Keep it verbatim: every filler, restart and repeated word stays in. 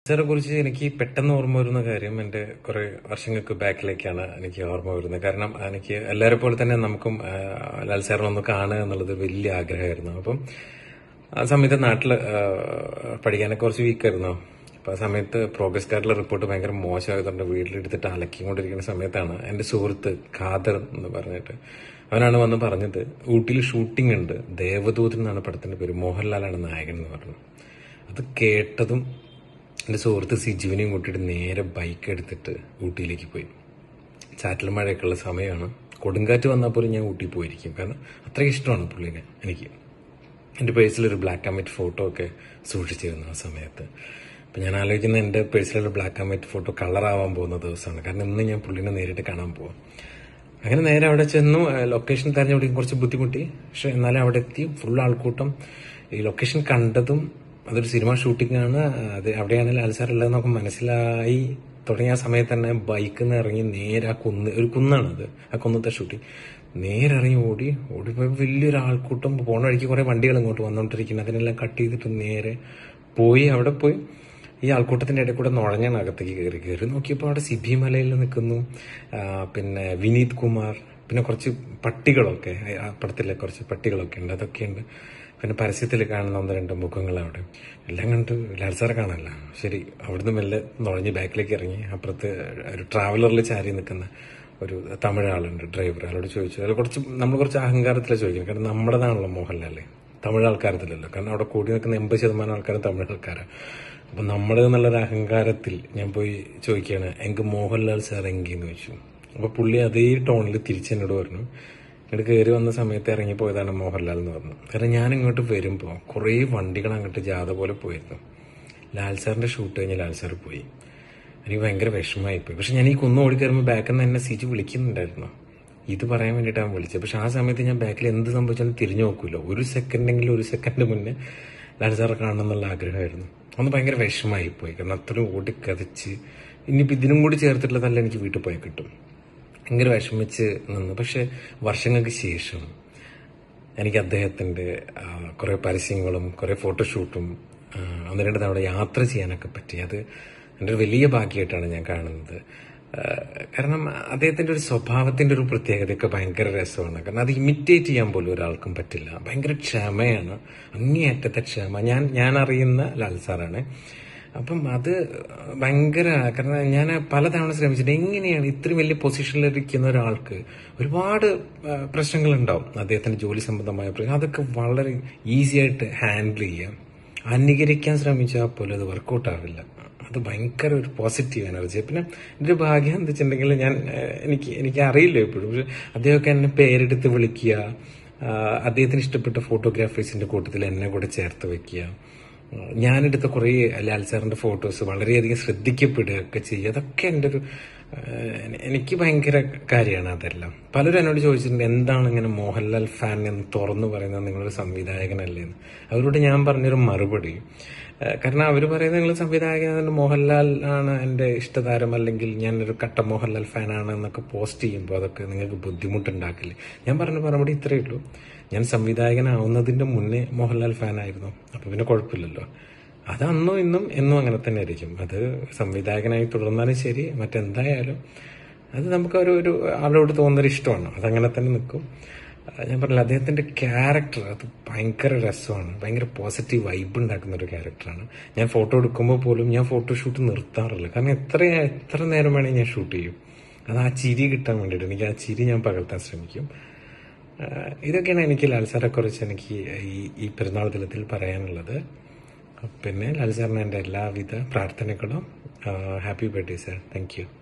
ഇതിനെ കുറിച്ച് എനിക്ക് പെട്ടെന്ന് ഓർമ്മ വരുന്ന കാര്യം എന്റെ കുറെ വർഷങ്ങൾക്ക് ബാക്കിലേക്കാണ് എനിക്ക് ഓർമ്മ വരുന്നത്. കാരണം എനിക്ക് എല്ലാവരെ പോലെ തന്നെ നമുക്കും ആ, ലാൽ സാറിനെ ഒന്ന് കാണുക എന്നുള്ളത് വലിയ ആഗ്രഹമായിരുന്നു. അപ്പം ആ സമയത്ത് നാട്ടില് ആ, പഠിക്കാനൊക്കെ കുറച്ച് വീക്കായിരുന്നു. അപ്പൊ ആ സമയത്ത് പ്രോഗ്രസ് കാർഡിലെ റിപ്പോർട്ട് ഭയങ്കര മോശമായതുകൊണ്ട് വീട്ടിലെടുത്തിട്ട് അലക്കിക്കൊണ്ടിരിക്കുന്ന സമയത്താണ് എന്റെ സുഹൃത്ത് ഖാദർ എന്ന് പറഞ്ഞിട്ട് അവനാണ് വന്ന് പറഞ്ഞത്, ഊട്ടിയിൽ ഷൂട്ടിംഗ് ഉണ്ട്, ദേവദൂതൻ എന്നാണ് പടത്തിന്റെ പേര്, മോഹൻലാലാണ് നായകൻ എന്ന് പറഞ്ഞു. അത് കേട്ടതും എന്റെ സുഹൃത്ത് സിജുവിനെയും കൂട്ടിയിട്ട് നേരെ ബൈക്ക് എടുത്തിട്ട് ഊട്ടിയിലേക്ക് പോയി. ചാറ്റൽ മഴയൊക്കെ ഉള്ള സമയമാണ്. കൊടുങ്കാറ്റ് വന്നാൽ പോലും ഞാൻ ഊട്ടി പോയിരിക്കും. കാരണം അത്രയും ഇഷ്ടമാണ് പുള്ളിനെ എനിക്ക്. എന്റെ പേഴ്സിലൊരു ബ്ലാക്ക് ആൻഡ് വൈറ്റ് ഫോട്ടോ ഒക്കെ സൂക്ഷിച്ചിരുന്നു ആ സമയത്ത്. അപ്പൊ ഞാൻ ആലോചിക്കുന്ന എന്റെ പേഴ്സിലൊരു ബ്ലാക്ക് ആൻഡ് വൈറ്റ് ഫോട്ടോ കളറാവാൻ പോകുന്ന ദിവസമാണ്. കാരണം ഇന്ന് ഞാൻ പുള്ളിനെ നേരിട്ട് കാണാൻ പോവാം. അങ്ങനെ നേരെ അവിടെ ചെന്നു. ലൊക്കേഷൻ തെരഞ്ഞെടുക്കാൻ കുറച്ച് ബുദ്ധിമുട്ടി. പക്ഷെ എന്നാലും അവിടെ എത്തി. ഫുൾ ആൾക്കൂട്ടം. ഈ ലൊക്കേഷൻ കണ്ടതും അതൊരു സിനിമ ഷൂട്ടിംഗ് ആണ്, അത് അവിടെയാണ് ലാൽ സാർ ഉള്ളത് നമുക്ക് മനസ്സിലായി തുടങ്ങിയ സമയത്ത് തന്നെ ബൈക്കിൽ നിന്ന് ഇറങ്ങി നേരെ ആ കുന്ന്, ഒരു കുന്നാണത്, ആ കുന്നത്തെ ഷൂട്ടിംഗ്, നേരെ ഇറങ്ങി ഓടി ഓടിപ്പോയി വലിയൊരു ആൾക്കൂട്ടം. പോണ വഴിക്ക് കുറെ വണ്ടികൾ ഇങ്ങോട്ട് വന്നോണ്ടിരിക്കുന്നു. അതിനെല്ലാം കട്ട് ചെയ്തിട്ട് നേരെ പോയി അവിടെ പോയി ഈ ആൾക്കൂട്ടത്തിന്റെ ഇടയിൽ കൂടെ നുഴഞ്ഞാണ് അകത്തേക്ക് കയറി. കയറി നോക്കിയപ്പോൾ അവിടെ സിബി മലയിൽ നിൽക്കുന്നു, പിന്നെ വിനീത് കുമാർ, പിന്നെ കുറച്ച് പട്ടികളൊക്കെ, ആ പടത്തിലെ കുറച്ച് പട്ടികളൊക്കെ ഉണ്ട്, അതൊക്കെ ഉണ്ട്. പിന്നെ പരസ്യത്തിൽ കാണുന്ന ഒന്ന് രണ്ട് മുഖങ്ങൾ അവിടെ എല്ലാം കണ്ട് ലാൽ സാറെ കാണാനല്ല. ശരി, അവിടുന്ന് മെല്ലെ നുഴഞ്ഞ് ബാക്കിലേക്ക് ഇറങ്ങി. അപ്പുറത്ത് ഒരു ട്രാവലറിൽ ചാരി നിൽക്കുന്ന ഒരു തമിഴ് ആളുണ്ട്, ഡ്രൈവർ. അയാളോട് ചോദിച്ചു. അതിൽ കുറച്ച് നമ്മൾ കുറച്ച് അഹങ്കാരത്തിലാണ് ചോദിക്കുന്നത്. കാരണം നമ്മുടേതാണല്ലോ മോഹൻലാല്, തമിഴ് ആൾക്കാരത്തിലല്ലോ. കാരണം അവിടെ കൂടി നിൽക്കുന്ന എൺപത് ശതമാനം ആൾക്കാരും തമിഴ് ആൾക്കാരാണ്. അപ്പൊ നമ്മുടെ എന്നുള്ളൊരു അഹങ്കാരത്തിൽ ഞാൻ പോയി ചോദിക്കുകയാണ്, എനിക്ക് മോഹൻലാൽ സാർ എങ്കിന്ന് ചോദിച്ചു. അപ്പൊ പുള്ളി അതേ ടോണിൽ തിരിച്ചെന്നോട് പറഞ്ഞു, ഇങ്ങോട്ട് കയറി വന്ന സമയത്ത് ഇറങ്ങിപ്പോയതാണ് മോഹൻലാൽ എന്ന് പറഞ്ഞു. കാരണം ഞാൻ ഇങ്ങോട്ട് വരുമ്പോൾ കുറേ വണ്ടികൾ അങ്ങോട്ട് ജാഥ പോലെ പോയിരുന്നു. ലാൽ സാറിന്റെ ഷൂട്ട് കഴിഞ്ഞ് ലാൽ സാർ പോയി. എനിക്ക് ഭയങ്കര വിഷമമായി പോയി. പക്ഷെ ഞാൻ ഈ കുന്ന് ഓടി കയറുമ്പോൾ ബാക്കിൽ നിന്ന് എന്നെ സിജു വിളിക്കുന്നുണ്ടായിരുന്നു. ഇത് പറയാൻ വേണ്ടിയിട്ടാണ് വിളിച്ചത്. പക്ഷെ ആ സമയത്ത് ഞാൻ ബാക്കിൽ എന്ത് സംഭവിച്ചാലും തിരിഞ്ഞു നോക്കൂല്ലോ. ഒരു സെക്കൻഡെങ്കിലും ഒരു സെക്കൻഡ് മുന്നേ ലാൽ സാറെ കാണണം എന്നുള്ള ആഗ്രഹമായിരുന്നു. അന്ന് ഭയങ്കര വിഷമമായി പോയി. കാരണം അത്രയും ഓടി കതച്ച് ഇനിയിപ്പോൾ ഇതിനും കൂടി ചേർത്തിട്ടുള്ളതല്ല എനിക്ക് വീട്ടിൽ പോയി കിട്ടും. ഭയങ്കര വിഷമിച്ച് നിന്ന്. പക്ഷെ വർഷങ്ങൾക്ക് ശേഷം എനിക്ക് അദ്ദേഹത്തിന്റെ കുറെ പരസ്യങ്ങളും കുറെ ഫോട്ടോഷൂട്ടും ഒന്ന് രണ്ട് തവണ യാത്ര ചെയ്യാനൊക്കെ പറ്റി. അത് എൻ്റെ ഒരു വലിയ ഭാഗ്യമായിട്ടാണ് ഞാൻ കാണുന്നത്. കാരണം അദ്ദേഹത്തിന്റെ ഒരു സ്വഭാവത്തിന്റെ ഒരു പ്രത്യേകതയൊക്കെ ഭയങ്കര രസമാണ്. കാരണം അത് ഇമിറ്റേറ്റ് ചെയ്യാൻ പോലും ഒരാൾക്കും പറ്റില്ല. ഭയങ്കര ക്ഷമയാണ്, അങ്ങേയറ്റത്തെ ക്ഷമ. ഞാൻ ഞാൻ അറിയുന്ന ലാൽ സാറാണ്. അപ്പം അത് ഭയങ്കര, കാരണം ഞാൻ പലതവണ ശ്രമിച്ചിട്ട് എങ്ങനെയാണ് ഇത്രയും വലിയ പൊസിഷനിലിരിക്കുന്ന ഒരാൾക്ക് ഒരുപാട് പ്രശ്നങ്ങൾ ഉണ്ടാവും, അദ്ദേഹത്തിന്റെ ജോലി സംബന്ധമായ പ്രശ്നം, അതൊക്കെ വളരെ ഈസി ആയിട്ട് ഹാൻഡിൽ ചെയ്യാം. അനുകരിക്കാൻ ശ്രമിച്ചാൽ പോലും അത് വർക്കൗട്ട് ആവില്ല. അത് ഭയങ്കര ഒരു പോസിറ്റീവ് എനർജി. പിന്നെ എൻ്റെ ഒരു ഭാഗ്യം എന്താ വെച്ചിട്ടുണ്ടെങ്കിൽ ഞാൻ എനിക്ക് എനിക്ക് അറിയില്ല എപ്പോഴും, പക്ഷെ അദ്ദേഹമൊക്കെ എന്നെ പേരെടുത്ത് വിളിക്കുക, അദ്ദേഹത്തിന് ഇഷ്ടപ്പെട്ട ഫോട്ടോഗ്രാഫേഴ്സിന്റെ കൂട്ടത്തിൽ എന്നെ കൂടെ ചേർത്ത് വെക്കുക, ഞാനെടുത്ത കുറേ ലാൽ സാറിന്റെ ഫോട്ടോസ് വളരെയധികം ശ്രദ്ധിക്കപ്പെടുകയൊക്കെ ചെയ്യുക. അതൊക്കെ എൻ്റെ ഒരു എനിക്ക് ഭയങ്കര കാര്യമാണ് അതെല്ലാം. പലരും എന്നോട് ചോദിച്ചിട്ടുണ്ട്, എന്താണ് ഇങ്ങനെ മോഹൻലാൽ ഫാൻ എന്ന് തുറന്നു പറയുന്നത്, നിങ്ങളൊരു സംവിധായകനല്ലേ എന്ന്. അവരോട് ഞാൻ പറഞ്ഞൊരു മറുപടി, കാരണം അവർ പറയുന്നത് നിങ്ങൾ സംവിധായകൻ, മോഹൻലാൽ ആണ് എൻ്റെ ഇഷ്ടതാരം, അല്ലെങ്കിൽ ഞാനൊരു കട്ട മോഹൻലാൽ ഫാനാണ് എന്നൊക്കെ പോസ്റ്റ് ചെയ്യുമ്പോൾ അതൊക്കെ നിങ്ങൾക്ക് ബുദ്ധിമുട്ടുണ്ടാക്കില്ലേ. ഞാൻ പറഞ്ഞ മറുപടി ഇത്രയേ ഉള്ളൂ, ഞാൻ സംവിധായകനാവുന്നതിന്റെ മുന്നേ മോഹൻലാൽ ഫാനായിരുന്നു. അപ്പൊ പിന്നെ കുഴപ്പമില്ലല്ലോ. അത് അന്നും ഇന്നും എന്നും അങ്ങനെ തന്നെ ആയിരിക്കും. അത് സംവിധായകനായി തുടർന്നാലും ശരി, മറ്റെന്തായാലും അത് നമുക്ക് ഒരു ഒരു ആളോട് തോന്നുന്നൊരു ഇഷ്ടമാണ്, അതങ്ങനെ തന്നെ നിൽക്കും. ഞാൻ പറഞ്ഞില്ല, അദ്ദേഹത്തിന്റെ ക്യാരക്ടർ അത് ഭയങ്കര രസമാണ്, ഭയങ്കര പോസിറ്റീവ് വൈബ് ഉണ്ടാക്കുന്ന ഒരു ക്യാരക്ടറാണ്. ഞാൻ ഫോട്ടോ എടുക്കുമ്പോൾ പോലും ഞാൻ ഫോട്ടോഷൂട്ട് നിർത്താറില്ല. കാരണം എത്ര എത്ര നേരം വേണമെങ്കിൽ ഞാൻ ഷൂട്ട് ചെയ്യും. അത് ആ ചിരി കിട്ടാൻ വേണ്ടിയിട്ട് എനിക്ക് ആ ചിരി ഞാൻ പകർത്താൻ ശ്രമിക്കും. ഇതൊക്കെയാണ് എനിക്ക് ലാൽ സാറെ കുറിച്ച് എനിക്ക് ഈ ഈ പെരുന്നാൾ ദിനത്തിൽ പറയാനുള്ളത്. പിന്നെ ലാൽ സാറിന് എൻ്റെ എല്ലാവിധ പ്രാർത്ഥനകളും. Happy birthday sir. Thank U.